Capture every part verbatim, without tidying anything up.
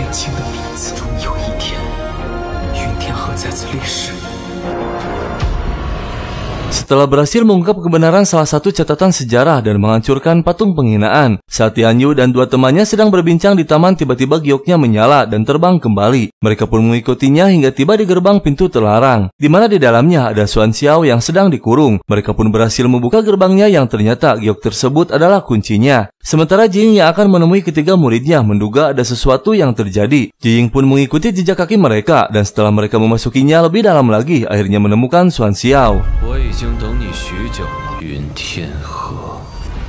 清的名字。终有一天，云天河再次立世。 Setelah berhasil mengungkap kebenaran salah satu catatan sejarah dan menghancurkan patung penghinaan, saat Tian Yu dan dua temannya sedang berbincang di taman, tiba-tiba gioknya menyala dan terbang kembali. Mereka pun mengikutinya hingga tiba di gerbang pintu terlarang, di mana di dalamnya ada Xuan Xiao yang sedang dikurung. Mereka pun berhasil membuka gerbangnya yang ternyata giok tersebut adalah kuncinya. Sementara Jiying yang akan menemui ketiga muridnya menduga ada sesuatu yang terjadi. Jiying pun mengikuti jejak kaki mereka dan setelah mereka memasukinya lebih dalam lagi, akhirnya menemukan Xuan Xiao. 已经等你许久了，云天河。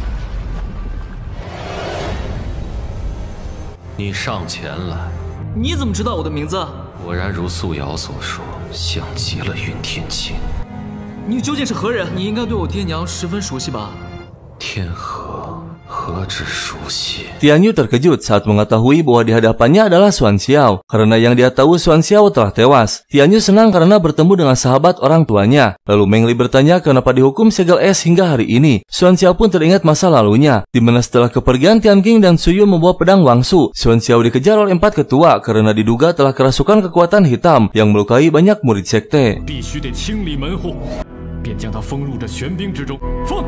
你上前来。 你怎么知道我的名字？ 果然如素瑶所说，像极了云天晴。 你究竟是何人？你应该对我爹娘十分熟悉吧？ 天河。 何止熟悉? Tian Yu terkejut saat mengetahui bahwa di hadapannya adalah Xuan Xiao. Karena yang dia tahu Xuan Xiao telah tewas. Tian Yu senang karena bertemu dengan sahabat orang tuanya. Lalu Meng Li bertanya kenapa dihukum segel es hingga hari ini. Xuan Xiao pun teringat masa lalunya, di mana setelah kepergian Tian Qing dan Su Yu membawa pedang Wangsu, Xuan Xiao dikejar oleh empat ketua karena diduga telah kerasukan kekuatan hitam yang melukai banyak murid sekte. 必须得清理门户，便将他封入这玄冰之中。放。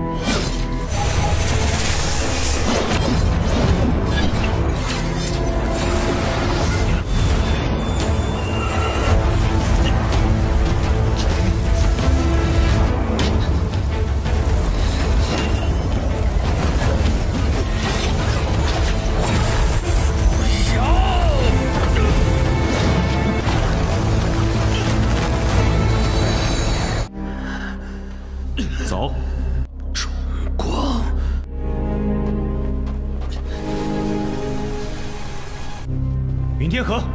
走， 中光， 云天河，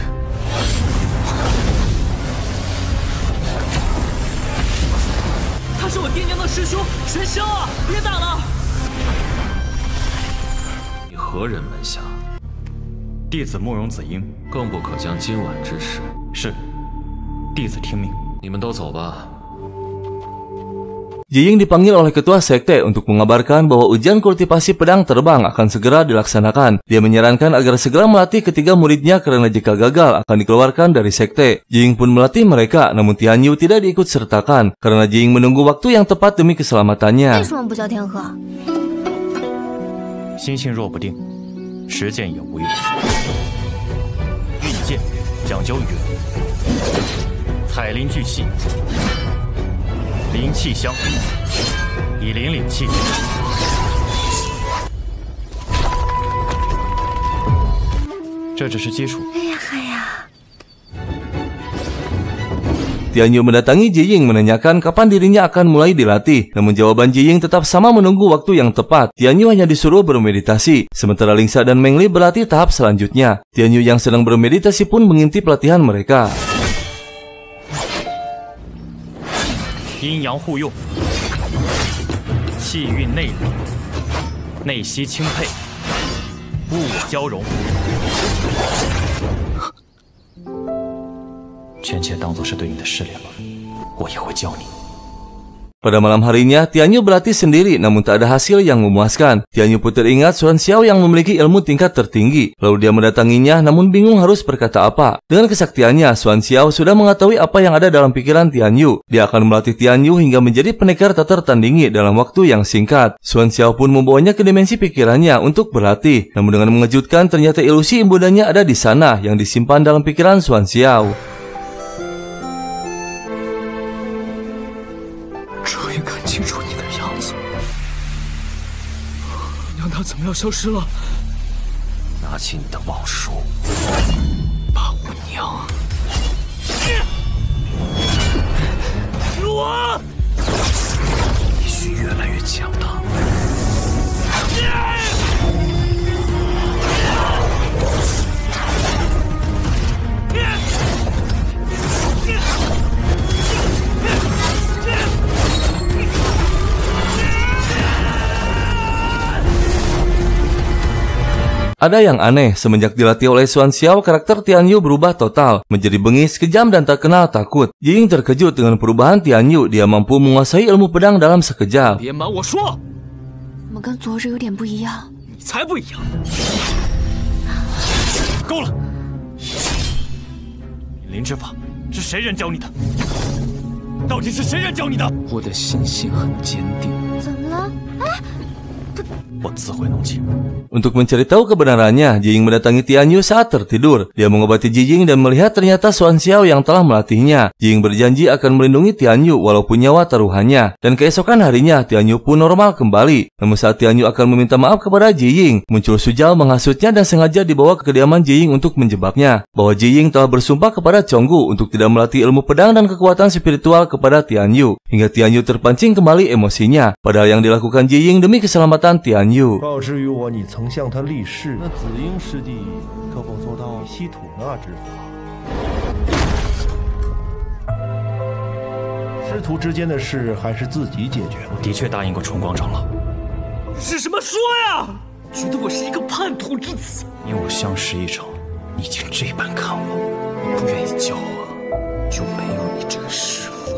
他是我爹娘的师兄玄霄啊！别打了！ 你何人门下？ 弟子慕容子英， 更不可将今晚之事。 是，弟子听命。 你们都走吧。 Jiying dipanggil oleh ketua sekte untuk mengabarkan bahwa ujian kultivasi pedang terbang akan segera dilaksanakan. Dia menyarankan agar segera melatih ketiga muridnya karena jika gagal akan dikeluarkan dari sekte. Jiying pun melatih mereka, namun Tian Yu tidak diikut sertakan karena Jiying menunggu waktu yang tepat demi keselamatannya. 心性若不定，实践也无用。运剑讲究远，彩鳞聚气。 灵气相互，以灵领气。这只是基础。哎呀嗨呀！ Tian Yu mendatangi Jiying menanyakan kapan dirinya akan mulai dilatih. Namun jawaban Jiying tetap sama menunggu waktu yang tepat. Tian Yu hanya disuruh bermeditasi. Sementara Lingsa dan Meng Li berlatih tahap selanjutnya. Tian Yu yang sedang bermeditasi pun mengintip latihan mereka. 阴阳互用，气运内里，内息轻配，物我交融，全且当作是对你的试炼吧，我也会教你。 Pada malam harinya, Tian Yu berlatih sendiri namun tak ada hasil yang memuaskan. Tian Yu pun teringat Xuan Xiao yang memiliki ilmu tingkat tertinggi. Lalu dia mendatanginya namun bingung harus berkata apa. Dengan kesaktiannya, Xuan Xiao sudah mengetahui apa yang ada dalam pikiran Tian Yu. Dia akan melatih Tian Yu hingga menjadi pendekar tak tertandingi dalam waktu yang singkat. Xuan Xiao pun membawanya ke dimensi pikirannya untuk berlatih. Namun dengan mengejutkan ternyata ilusi ibundanya ada di sana yang disimpan dalam pikiran Xuan Xiao. 清楚你的样子，娘她怎么要消失了？ 拿起你的妄术， 把我娘！我必须越来越强大。 Ada yang aneh, semenjak dilatih oleh Xuan Xiao, karakter Tian Yu berubah total, menjadi bengis, kejam, dan tak kenal takut. Jiying terkejut dengan perubahan Tian Yu, dia mampu menguasai ilmu pedang dalam sekejap. 别瞒我说， 我们跟昨日有点不一样。 你才不一样！ 够了！引灵之法是谁人教你的？到底是谁人教你的？ 我的心性很坚定。 怎么了？哎， 我自会弄清。 Untuk mencari tahu kebenarannya, Jiying mendatangi Tianyu saat tertidur. Dia mengobati Jiying dan melihat ternyata Xuan Xiao yang telah melatihnya. Jiying berjanji akan melindungi Tianyu walaupun nyawa taruhannya. Dan keesokan harinya, Tianyu pun normal kembali. Namun saat Tianyu akan meminta maaf kepada Jiying, muncul Sujal menghasutnya dan sengaja dibawa ke kediaman Jiying untuk menjebaknya. Bahwa Jiying telah bersumpah kepada Chonggu untuk tidak melatih ilmu pedang dan kekuatan spiritual kepada Tianyu. Hingga Tianyu terpancing kembali emosinya. Padahal yang dilakukan Jiying demi keselamatan Tianyu. 曾向他立誓，那子婴师弟可否做到吸吐纳之法？师徒之间的事还是自己解决吧。 我的确答应过崇光长老。 是什么说呀？觉得我是一个叛徒之子？ 因我相识一场，你竟这般看我， 你不愿意教我，就没有你这个师傅。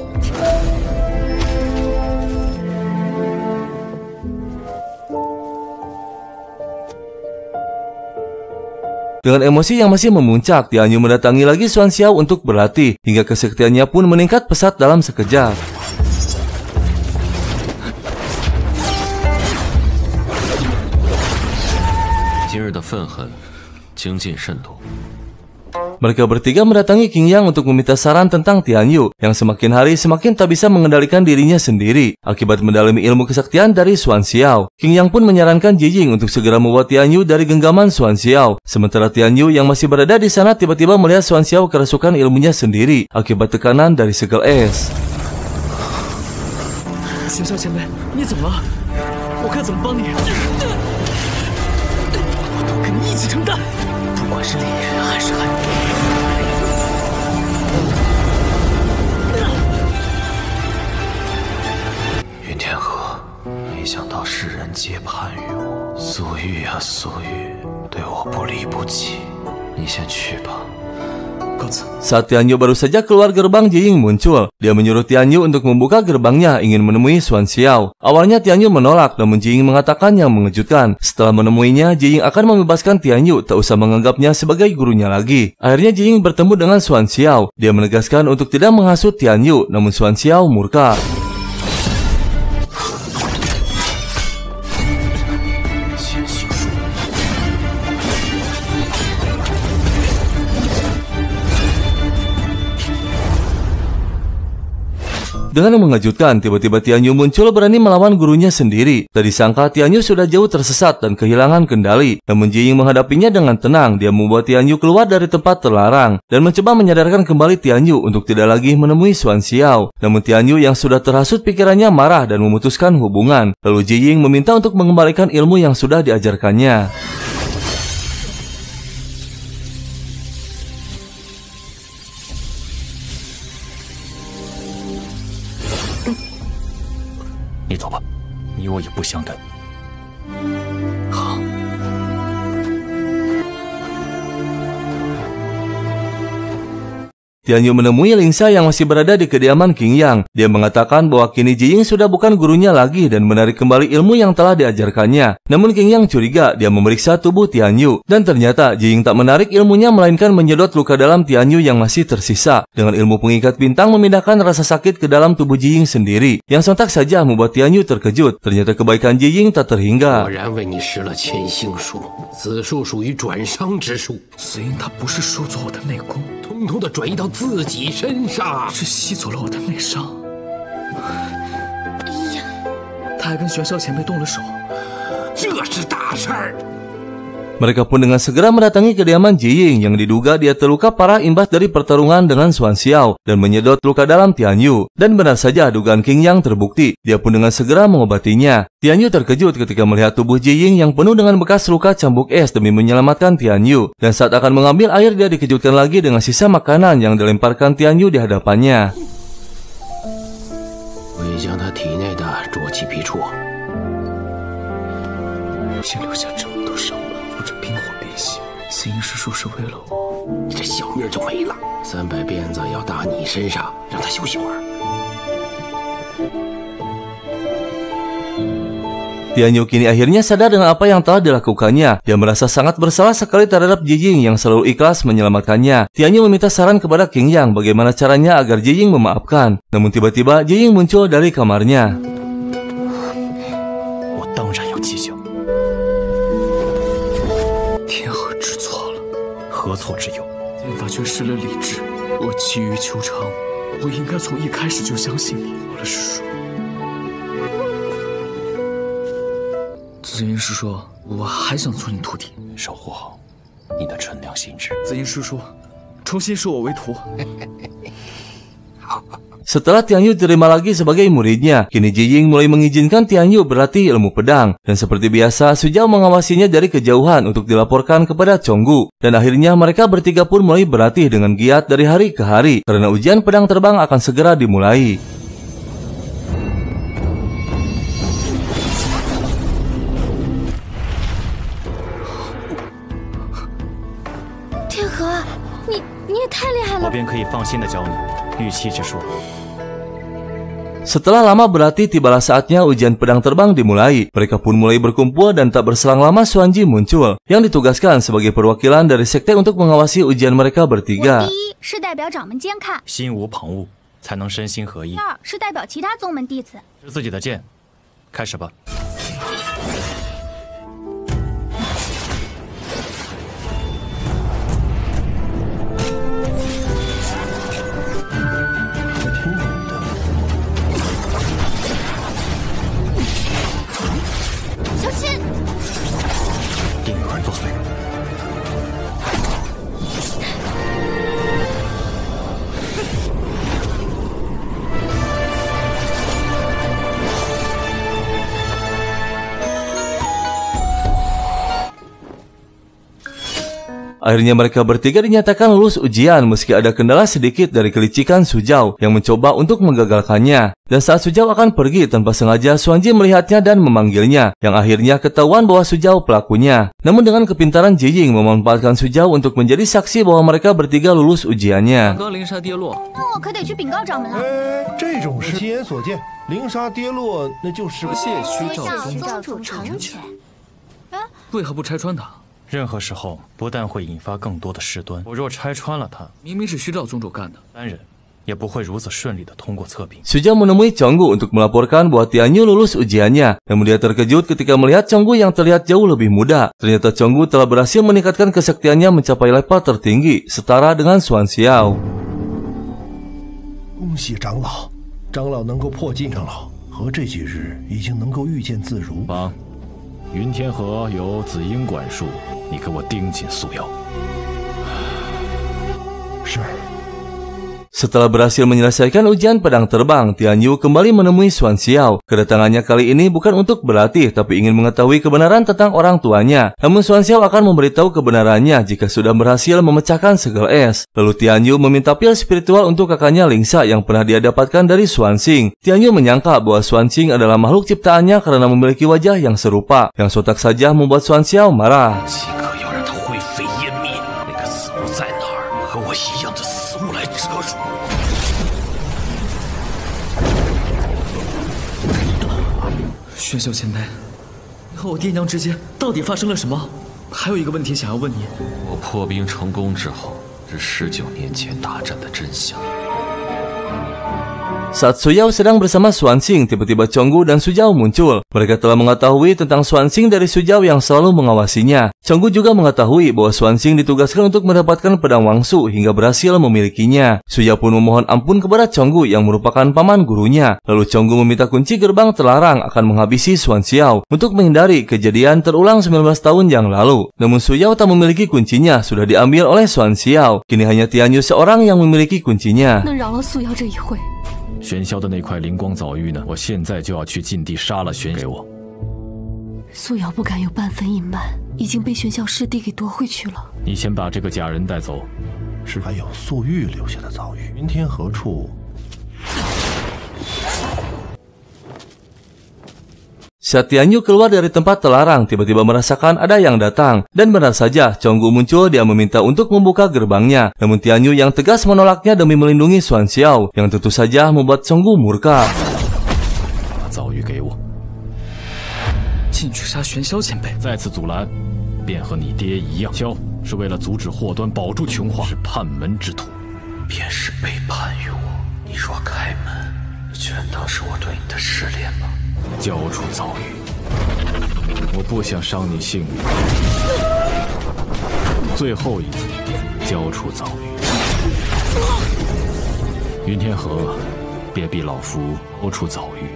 Dengan emosi yang masih memuncak, Tianyu mendatangi lagi Xuan Xiao untuk berlatih, hingga kesaktiannya pun meningkat pesat dalam sekejap. 今日的愤恨，精进慎独。 Mereka bertiga mendatangi Qing Yang untuk meminta saran tentang Tianyu, yang semakin hari semakin tak bisa mengendalikan dirinya sendiri, akibat mendalami ilmu kesaktian dari Xuan Xiao. Qing Yang pun menyarankan Jiying untuk segera membawa Tianyu dari genggaman Xuan Xiao. Sementara Tianyu yang masih berada di sana tiba-tiba melihat Xuan Xiao kerasukan ilmunya sendiri, akibat tekanan dari segel es. 玄霄前辈，你怎么了？我该怎么帮你？我都跟你一起承担，不管是利还是害。 云天河，没想到世人皆攀于我。苏玉啊苏玉，对我不离不弃。你先去吧。 Saat Tianyu baru saja keluar gerbang, Jiying muncul. Dia menyuruh Tianyu untuk membuka gerbangnya, ingin menemui Xuan Xiao. Awalnya Tianyu menolak, namun Jiying mengatakan yang mengejutkan. Setelah menemuinya, Jiying akan membebaskan Tianyu, tak usah menganggapnya sebagai gurunya lagi. Akhirnya Jiying bertemu dengan Xuan Xiao. Dia menegaskan untuk tidak menghasut Tianyu, namun Xuan Xiao murka. Dengan mengejutkan, tiba-tiba Tianyu muncul berani melawan gurunya sendiri. Tak disangka Tianyu sudah jauh tersesat dan kehilangan kendali. Namun Jiying menghadapinya dengan tenang. Dia membuat Tianyu keluar dari tempat terlarang dan mencoba menyadarkan kembali Tianyu untuk tidak lagi menemui Xuan Xiao. Namun Tianyu yang sudah terhasut pikirannya marah dan memutuskan hubungan. Lalu Jiying meminta untuk mengembalikan ilmu yang sudah diajarkannya. 你走吧，你我也不相干。 好。 Tianyu menemui Lingxia yang masih berada di kediaman Qing Yang. Dia mengatakan bahwa kini Jiying sudah bukan gurunya lagi dan menarik kembali ilmu yang telah diajarkannya. Namun Qing Yang curiga. Dia memeriksa tubuh Tianyu. Dan ternyata Jiying tak menarik ilmunya melainkan menyedot luka dalam Tianyu yang masih tersisa. Dengan ilmu pengikat bintang memindahkan rasa sakit ke dalam tubuh Jiying sendiri. Yang sontak saja membuat Tianyu terkejut. Ternyata kebaikan Jiying tak terhingga. 果然为你施了千星术，此术属于转伤之术。 子婴他不是收走我的内功， 通通的转移到自己身上， 是吸走了我的内伤。 哎呀， 他还跟玄霄前辈动了手， 这是大事儿。 Mereka pun dengan segera mendatangi kediaman Jiying yang diduga dia terluka parah imbas dari pertarungan dengan Xuan Xiao dan menyedot luka dalam Tianyu. Dan benar saja dugaan Qing Yang terbukti. Dia pun dengan segera mengobatinya. Tianyu terkejut ketika melihat tubuh Jiying yang penuh dengan bekas luka cambuk es demi menyelamatkan Tianyu. Dan saat akan mengambil air, dia dikejutkan lagi dengan sisa makanan yang dilemparkan Tianyu di hadapannya. 我已将他体内的浊气逼出， 先留下这么多伤疤，或者冰火变形。子婴师叔是为了我， 你这小命就没了。三百鞭子要打你身上，让他休息会儿。 Tianyu kini akhirnya sadar dengan apa yang telah dilakukannya. Dia merasa sangat bersalah sekali terhadap Jiying yang selalu ikhlas menyelamatkannya. Tianyu meminta saran kepada King Yang bagaimana caranya agar Jiying memaafkan. Namun tiba-tiba Jiying muncul dari kamarnya. 我当然要计较。 天河知错了， 何错之有？ 剑法却失了理智。我急于求成，我应该从一开始就相信你。我的师叔。 紫音师叔，我还想做你徒弟， 守护好你的纯良心智。 紫音师叔，重新收我为徒。 Setelah Tianyu diterima lagi sebagai muridnya, kini Jiying mulai mengizinkan Tianyu berlatih ilmu pedang. Dan seperti biasa, Sujao mengawasinya dari kejauhan untuk dilaporkan kepada Chonggu. Dan akhirnya mereka bertiga pun mulai berlatih dengan giat dari hari ke hari, karena ujian pedang terbang akan segera dimulai. 天河，你你也太厉害了！ 我便可以放心的教你御气之术。 Setelah lama berlatih, tibalah saatnya ujian pedang terbang dimulai. Mereka pun mulai berkumpul dan tak berselang lama Xuanji muncul, yang ditugaskan sebagai perwakilan dari sekte untuk mengawasi ujian mereka bertiga. 第一是代表掌门监看， 心无旁骛，才能身心合一第。二是代表其他宗门弟子。 是自己的剑，开始吧。 小心！ 定有人作祟。 Akhirnya mereka bertiga dinyatakan lulus ujian meski ada kendala sedikit dari kelicikan Sujao yang mencoba untuk menggagalkannya. Dan saat Sujao akan pergi tanpa sengaja, Xuanji melihatnya dan memanggilnya, yang akhirnya ketahuan bahwa Sujao pelakunya. Namun dengan kepintaran Jiying memanfaatkan Sujao untuk menjadi saksi bahwa mereka bertiga lulus ujiannya. 刚灵沙跌落， 那我可得去禀告掌门了。 哎，这种事亲眼所见，灵沙跌落，那就是谢虚需照宗教宗主成全。 为何不拆穿他？ 任何时候不但会引发更多的事端，我若拆穿了他， 明明是虚照宗主干的。 三人也不会如此顺利的通过测评。 Sujao menemui Chonggu untuk melaporkan bahwa Tianyu lulus ujiannya. Namun dia terkejut ketika melihat Chonggu yang terlihat jauh lebih muda. Ternyata Chonggu telah berhasil meningkatkan kesaktiannya mencapai level tertinggi, setara dengan Xuan Xiao. 恭喜长老，长老能够破境，长老和这几日已经能够御剑自如。 王，云天河由紫英管束，你给我盯紧素瑶。 是。 Setelah berhasil menyelesaikan ujian pedang terbang, Tianyu kembali menemui Xuan Xiao. Kedatangannya kali ini bukan untuk berlatih, tapi ingin mengetahui kebenaran tentang orang tuanya. Namun Xuan Xiao akan memberitahu kebenarannya jika sudah berhasil memecahkan segel es. Lalu Tianyu meminta pil spiritual untuk kakaknya Lingxa yang pernah dia dapatkan dari Xuan Xing. Tianyu menyangka bahwa Xuan Xing adalah makhluk ciptaannya karena memiliki wajah yang serupa, yang sontak saja membuat Xuan Xiao marah. 即刻要让他灰飞烟灭。那个死物在哪儿？和我一样的死物来遮住。 玄秀前辈，你和我爹娘之间到底发生了什么？还有一个问题想要问你。 我破冰成功之后，这十九年前大战的真相。 Saat Suyao sedang bersama Xuan Xing, tiba-tiba Chonggu dan Sujao muncul. Mereka telah mengetahui tentang Xuan Xing dari Sujao yang selalu mengawasinya. Chonggu juga mengetahui bahwa Xuan Xing ditugaskan untuk mendapatkan pedang Wangsu hingga berhasil memilikinya. Sujao pun memohon ampun kepada Chonggu yang merupakan paman gurunya. Lalu Chonggu meminta kunci gerbang terlarang akan menghabisi Xuan Xiao untuk menghindari kejadian terulang sembilan belas tahun yang lalu. Namun Sujao tak memiliki kuncinya, sudah diambil oleh Xuan Xiao. Kini hanya Tianyu seorang yang memiliki kuncinya. 能饶了素瑶这一回。 玄霄的那块灵光藻玉呢？我现在就要去禁地杀了玄给我。 素瑶不敢有半分隐瞒，已经被玄霄师弟给夺回去了。 你先把这个假人带走。 是，还有素玉留下的藻玉，云天何处？ Saat Tianyu keluar dari tempat terlarang, tiba-tiba merasakan ada yang datang. Dan benar saja, Chonggu muncul, dia meminta untuk membuka gerbangnya. Namun Tianyu yang tegas menolaknya demi melindungi Xuan Xiao, yang tentu saja membuat Chonggu murka. 进去杀玄霄前辈。 再次阻拦，便和你爹一样。萧是为了阻止祸端，保住琼华，是叛门之徒， 便是背叛于我。你若开门，全当是我对你的试炼吧。 交出早玉，我不想伤你性命。最后一次，交出早玉。云天河，别逼老夫交出早玉。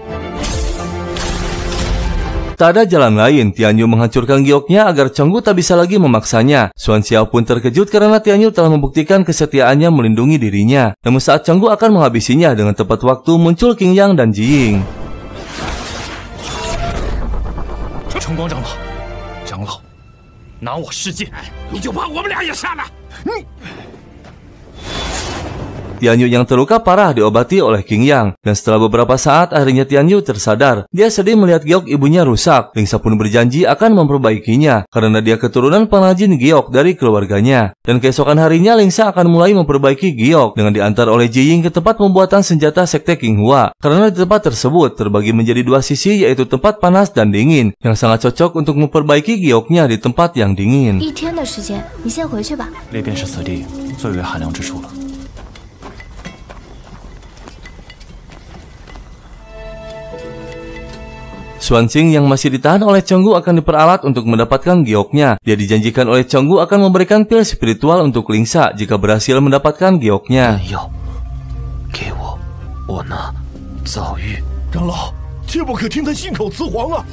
Tak ada jalan lain, Tianyu menghancurkan gioknya agar Chonggu tak bisa lagi memaksanya. Xuan Xiao pun terkejut karena Tianyu telah membuktikan kesetiaannya melindungi dirinya. Namun saat Chonggu akan menghabisinya dengan tepat waktu, muncul Qing Yang dan Ji Ying. 晨光长老，长老，拿我世界，你就把我们俩也杀了。你。 Tianyu yang terluka parah diobati oleh Qing Yang, dan setelah beberapa saat akhirnya Tianyu tersadar. Dia sedih melihat giok ibunya rusak. Lingsa pun berjanji akan memperbaikinya karena dia keturunan pengrajin giok dari keluarganya. Dan keesokan harinya Lingsa akan mulai memperbaiki giok dengan diantar oleh Ji Ying ke tempat pembuatan senjata sekte Qinghua. Karena di tempat tersebut terbagi menjadi dua sisi, yaitu tempat panas dan dingin yang sangat cocok untuk memperbaiki gioknya di tempat yang dingin. 一天的时间，你先回去吧。 那便是此地最为寒凉之处了。 Xuanqing yang masih ditahan oleh Chonggu akan diperalat untuk mendapatkan gioknya. Dia dijanjikan oleh Chonggu akan memberikan pil spiritual untuk Lingsa jika berhasil mendapatkan gioknya. 给我，我拿早玉。 长老，切不可听他信口雌黄啊！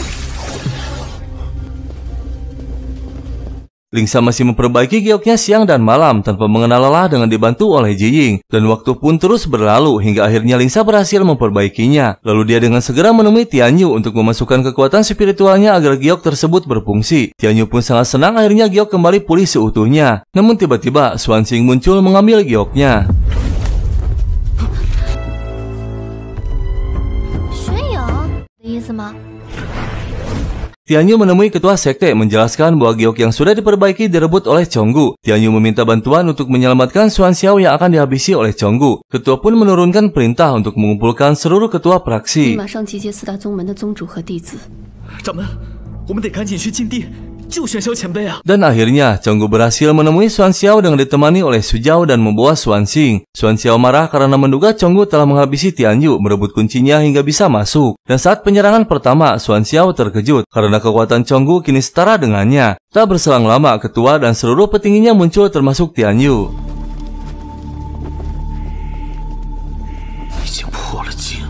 Lingsa masih memperbaiki gioknya siang dan malam tanpa mengenal lelah dengan dibantu oleh Ji Ying. Dan waktu pun terus berlalu hingga akhirnya Lingsa berhasil memperbaikinya. Lalu dia dengan segera menemui Tianyu untuk memasukkan kekuatan spiritualnya agar giok tersebut berfungsi. Tianyu pun sangat senang akhirnya giok kembali pulih seutuhnya. Namun tiba-tiba Xuanqing muncul mengambil gioknya. 玄阳的意思吗？ Tianyu menemui ketua sekte menjelaskan bahwa giok yang sudah diperbaiki direbut oleh Chonggu. Tianyu meminta bantuan untuk menyelamatkan Xuan Xiao yang akan dihabisi oleh Chonggu. Ketua pun menurunkan perintah untuk mengumpulkan seluruh ketua praksi. 马上集结四大宗门的宗主和弟子。 掌门，我们得赶紧去禁地救玄霄前辈啊！ Dan akhirnya Chonggu berhasil menemui Xuan Xiao dengan ditemani oleh Su Jiao dan membawa Xuanqing. Xuan Xiao marah karena menduga Chonggu telah menghabisi Tianyu, merebut kuncinya hingga bisa masuk. Dan saat penyerangan pertama, Xuan Xiao terkejut karena kekuatan Chonggu kini setara dengannya. Tak berselang lama, ketua dan seluruh petingginya muncul termasuk Tianyu. 已经破了境。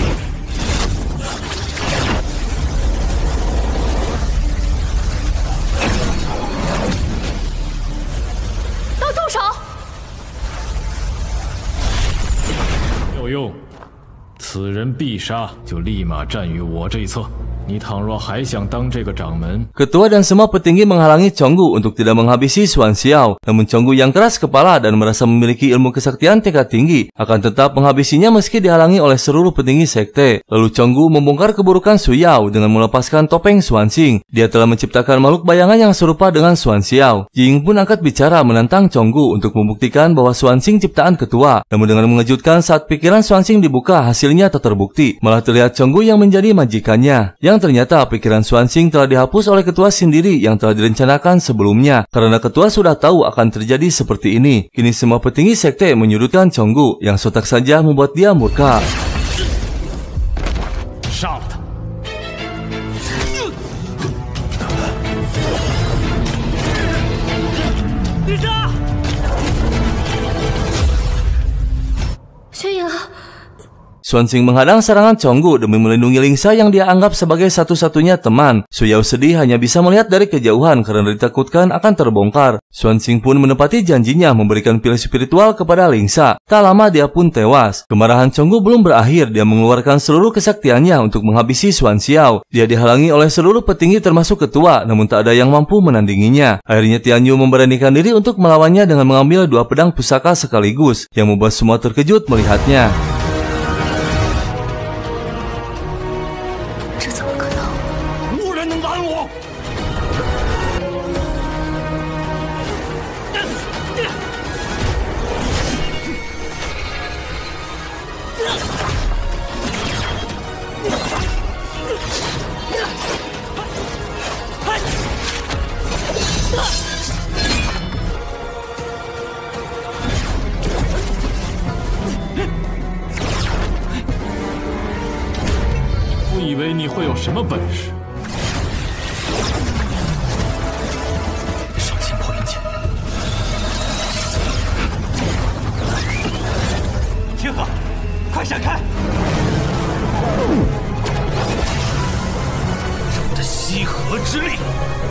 没有用，此人必杀，就立马站于我这一侧。你倘若还想当这个掌门， Ketua dan semua petinggi menghalangi Chonggu untuk tidak menghabisi Xuan Xiao. Namun Chonggu yang keras kepala dan merasa memiliki ilmu kesaktian tingkat tinggi akan tetap menghabisinya meski dihalangi oleh seluruh petinggi sekte. Lalu Chonggu membongkar keburukan Su Yao dengan melepaskan topeng Xuanqing. Dia telah menciptakan makhluk bayangan yang serupa dengan Xuan Xiao. Ji Ying pun angkat bicara menantang Chonggu untuk membuktikan bahwa Xuanqing ciptaan ketua. Namun dengan mengejutkan saat pikiran Xuanqing dibuka, hasilnya tak terbukti. Malah terlihat Chonggu yang menjadi majikannya. Yang ternyata pikiran Xuanqing telah dihapus oleh ketua sendiri yang telah direncanakan sebelumnya. Karena ketua sudah tahu akan terjadi seperti ini. Kini semua petinggi sekte menyudutkan Chonggu yang sontak saja membuat dia murka. 杀了他！ 轩阳， Xuanqing menghadang serangan Chonggu demi melindungi Lingsa yang dia anggap sebagai satu-satunya teman. Su Yao sedih hanya bisa melihat dari kejauhan karena ditakutkan akan terbongkar. Xuanqing pun menepati janjinya memberikan pil spiritual kepada Lingsa. Tak lama dia pun tewas. Kemarahan Chonggu belum berakhir, dia mengeluarkan seluruh kesaktiannya untuk menghabisi Xuan Xiao. Dia dihalangi oleh seluruh petinggi termasuk ketua, namun tak ada yang mampu menandinginya. Akhirnya Tianyu memberanikan diri untuk melawannya dengan mengambil dua pedang pusaka sekaligus, yang membuat semua terkejut melihatnya. 这怎么可能？ 无人能拦我！ 啊！ 什么本事？ 上清破云剑。 天河，快闪开！朕的西河之力。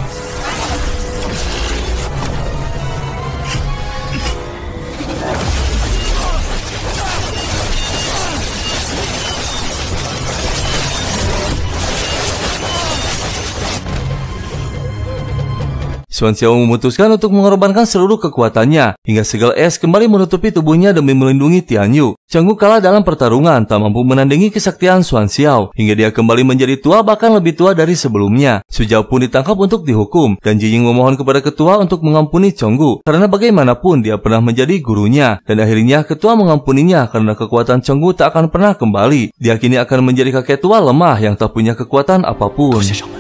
Xuan Xiao memutuskan untuk mengorbankan seluruh kekuatannya hingga segel es kembali menutupi tubuhnya demi melindungi Tian Yu. Cheng Wu kalah dalam pertarungan, tak mampu menandingi kesaktian Xuan Xiao hingga dia kembali menjadi tua bahkan lebih tua dari sebelumnya. Su Jiao pun ditangkap untuk dihukum dan Ji Ying memohon kepada ketua untuk mengampuni Cheng Wu karena bagaimanapun dia pernah menjadi gurunya dan akhirnya ketua mengampuninya karena kekuatan Cheng Wu tak akan pernah kembali. Diakini akan menjadi kakek tua lemah yang tak punya kekuatan apapun.